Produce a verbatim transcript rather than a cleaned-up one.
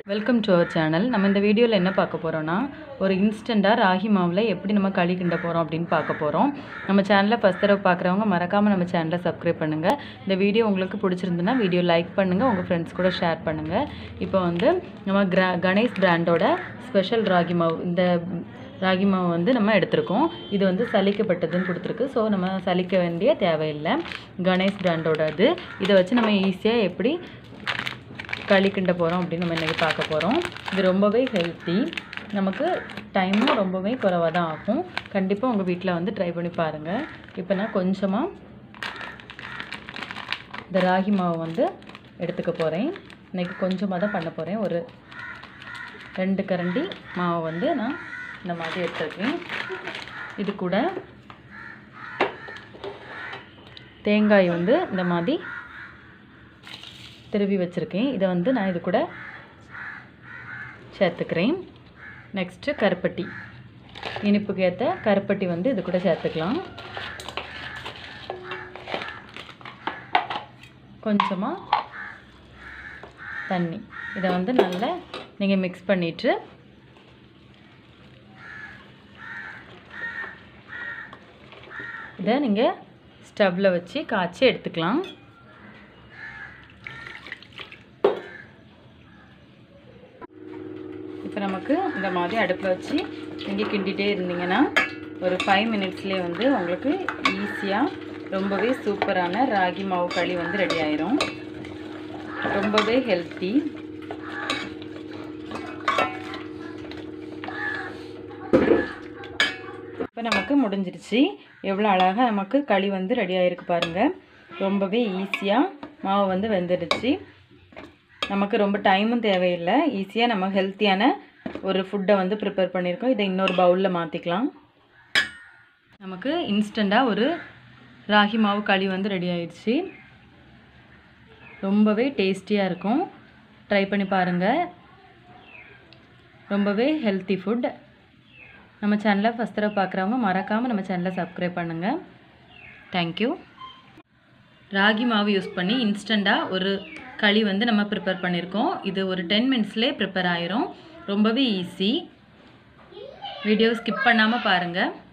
Welcome to our channel. நம்ம இந்த வீடியோவில் என்ன பார்க்க போகிறோன்னா, ஒரு இன்ஸ்டண்ட்டாக ராகி மாவில் எப்படி நம்ம களி கிண்ட போகிறோம் அப்படின்னு பார்க்க போகிறோம். நம்ம சேனலை ஃபஸ்ட் தடவை பார்க்குறவங்க மறக்காமல் நம்ம சேனலை சப்ஸ்கிரைப் பண்ணுங்கள். இந்த வீடியோ உங்களுக்கு பிடிச்சிருந்துன்னா வீடியோ லைக் பண்ணுங்கள், உங்கள் ஃப்ரெண்ட்ஸ் கூட ஷேர் பண்ணுங்கள். இப்போ வந்து நம்ம கிரா கணேஷ் பிராண்டோட ஸ்பெஷல் ராகி மாவு, இந்த ராகி மாவு வந்து நம்ம எடுத்திருக்கோம். இது வந்து சலிக்கப்பட்டதுன்னு கொடுத்துருக்கு. ஸோ நம்ம சலிக்க வேண்டிய தேவையில்லை. கணேஷ் பிராண்டோட இது இதை வச்சு நம்ம ஈஸியாக எப்படி களி கிண்ட போகிறோம் அப்படின்னு நம்ம இன்றைக்கி பார்க்க போகிறோம். இது ரொம்பவே ஹெல்த்தி, நமக்கு டைமும் ரொம்பவே குறைவாக தான் ஆகும். கண்டிப்பாக உங்கள் வீட்டில் வந்து ட்ரை பண்ணி பாருங்கள். இப்போ நான் கொஞ்சமாக இந்த ராகி மாவு வந்து எடுத்துக்க போகிறேன். இன்றைக்கி கொஞ்சமாக தான் பண்ண போகிறேன். ஒரு ரெண்டு கரண்டி மாவு வந்து நான் இந்த மாதிரி எடுத்துருக்கேன். இது கூட தேங்காய் வந்து இந்த மாதிரி திருவி வச்சுருக்கேன். இதை வந்து நான் இது கூட சேர்த்துக்கிறேன். நெக்ஸ்ட்டு கருப்பட்டி, இனிப்புக்கு ஏற்ற கருப்பட்டி வந்து இது கூட சேர்த்துக்கலாம். கொஞ்சமாக தண்ணி, இதை வந்து நல்லா நீங்கள் மிக்ஸ் பண்ணிவிட்டு இதை நீங்கள் ஸ்டவ்வில் வச்சு காய்ச்சி எடுத்துக்கலாம். இப்போ நமக்கு இந்த மாதிரி அடுப்பில் வச்சு நீங்கள் கிண்டிகிட்டே இருந்தீங்கன்னா ஒரு ஃபைவ் மினிட்ஸ்லேயே வந்து உங்களுக்கு ஈஸியாக ரொம்பவே சூப்பரான ராகி மாவு களி வந்து ரெடி ஆயிரும். ரொம்பவே ஹெல்த்தி. இப்போ நமக்கு முடிஞ்சிருச்சு. எவ்வளோ அழகாக நமக்கு களி வந்து ரெடி ஆகிருக்கு பாருங்கள். ரொம்பவே ஈஸியாக மாவு வந்து வெந்துடுச்சு. நமக்கு ரொம்ப டைமும் தேவையில்லை. ஈஸியாக நம்ம ஹெல்த்தியான ஒரு ஃபுட்டை வந்து ப்ரிப்பேர் பண்ணியிருக்கோம். இதை இன்னொரு பவுலில் மாற்றிக்கலாம். நமக்கு இன்ஸ்டண்ட்டாக ஒரு ராகி மாவு களி வந்து ரெடி ஆயிடுச்சு. ரொம்பவே டேஸ்டியாக இருக்கும். ட்ரை பண்ணி பாருங்கள். ரொம்பவே ஹெல்த்தி ஃபுட். நம்ம சேனலை ஃபஸ்ட் தடவை பார்க்குறவங்க மறக்காமல் நம்ம சேனலை சப்ஸ்கிரைப் பண்ணுங்கள். தேங்க்யூ. ராகி மாவு யூஸ் பண்ணி இன்ஸ்டண்ட்டாக ஒரு களி வந்து நம்ம ப்ரிப்பேர் பண்ணியிருக்கோம். இது ஒரு டென் மினிட்ஸ்லேயே ப்ரிப்பேர் ஆயிரும். ரொம்பவே ஈஸி. வீடியோ ஸ்கிப் பண்ணாமல் பாருங்கள்.